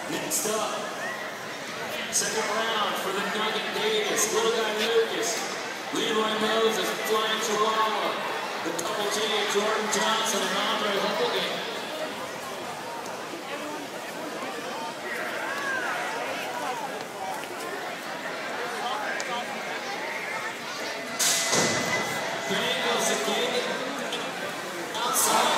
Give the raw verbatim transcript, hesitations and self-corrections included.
Next up, second round for the Nugget Davis, Little Guy Lucas, Leroy Moses, Flying Chihuahua, the Double J, Jordan Johnson, and Andre Hogan. Bengals again, outside.